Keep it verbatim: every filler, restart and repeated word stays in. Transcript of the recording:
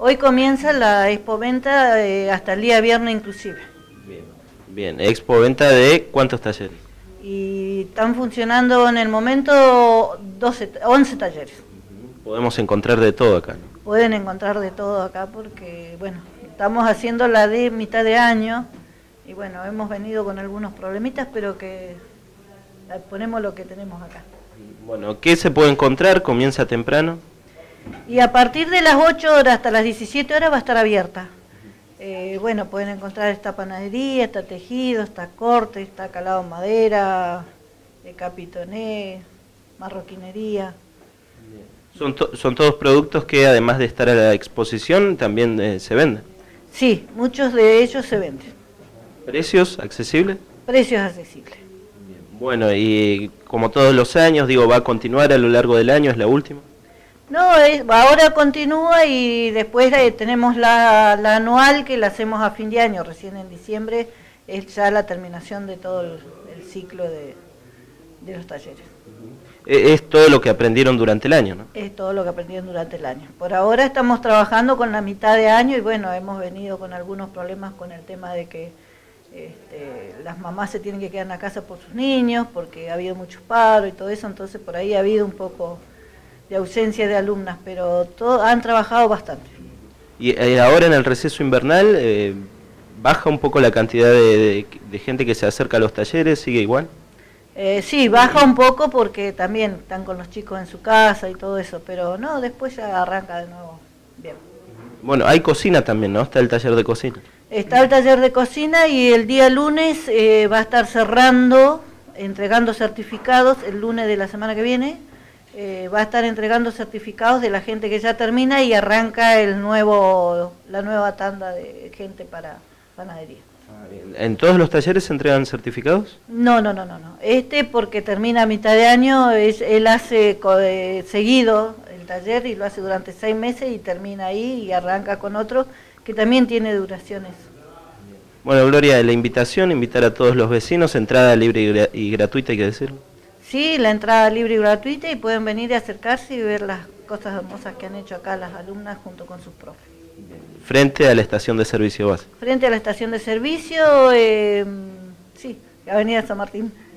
Hoy comienza la expoventa eh, hasta el día viernes inclusive. Bien, bien. Expoventa de ¿cuántos talleres? Y están funcionando en el momento doce, once talleres. Podemos encontrar de todo acá, ¿no? Pueden encontrar de todo acá porque, bueno, estamos haciendo la de mitad de año y bueno, hemos venido con algunos problemitas, pero que ponemos lo que tenemos acá. Bueno, ¿qué se puede encontrar? ¿Comienza temprano? Y a partir de las ocho horas hasta las diecisiete horas va a estar abierta. Eh, bueno, pueden encontrar esta panadería, está tejido, está corte, está calado en madera, eh, capitoné, marroquinería. ¿Son, to ¿Son todos productos que además de estar a la exposición también eh, se venden? Sí, muchos de ellos se venden. ¿Precios accesibles? Precios accesibles. Bueno, y como todos los años, digo, ¿va a continuar a lo largo del año? ¿Es la última? No, es, ahora continúa y después eh, tenemos la, la anual que la hacemos a fin de año, recién en diciembre es ya la terminación de todo el, el ciclo de, de los talleres. Es todo lo que aprendieron durante el año, ¿no? Es todo lo que aprendieron durante el año. Por ahora estamos trabajando con la mitad de año y bueno, hemos venido con algunos problemas con el tema de que este, las mamás se tienen que quedar en la casa por sus niños, porque ha habido muchos paros y todo eso, entonces por ahí ha habido un poco de ausencia de alumnas, pero todo, han trabajado bastante. Y eh, ahora en el receso invernal, eh, ¿baja un poco la cantidad de, de, de gente que se acerca a los talleres? ¿Sigue igual? Eh, sí, baja un poco porque también están con los chicos en su casa y todo eso, pero no, después ya arranca de nuevo bien. Bueno, hay cocina también, ¿no? Está el taller de cocina. Está el taller de cocina y el día lunes eh, va a estar cerrando, entregando certificados, el lunes de la semana que viene, eh, va a estar entregando certificados de la gente que ya termina y arranca el nuevo, la nueva tanda de gente para panadería. ¿En todos los talleres se entregan certificados? No, no, no, no, no. Este porque termina a mitad de año, es, él hace eh, seguido el taller y lo hace durante seis meses y termina ahí y arranca con otro que también tiene duraciones. Bueno, Gloria, la invitación, invitar a todos los vecinos, entrada libre y, gra y gratuita, hay que decirlo. Sí, la entrada libre y gratuita y pueden venir a acercarse y ver las cosas hermosas que han hecho acá las alumnas junto con sus profes. Frente a la estación de servicio base. Frente a la estación de servicio, eh, sí, Avenida San Martín.